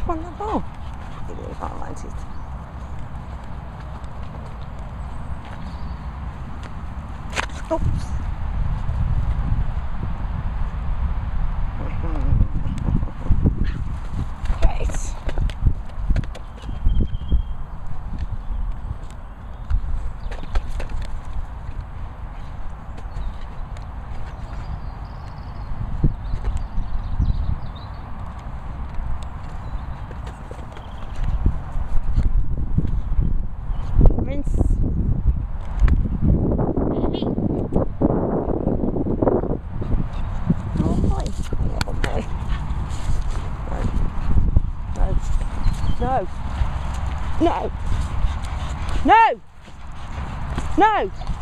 one the ball? I don't want it. Oops. Right. No. No. No. No.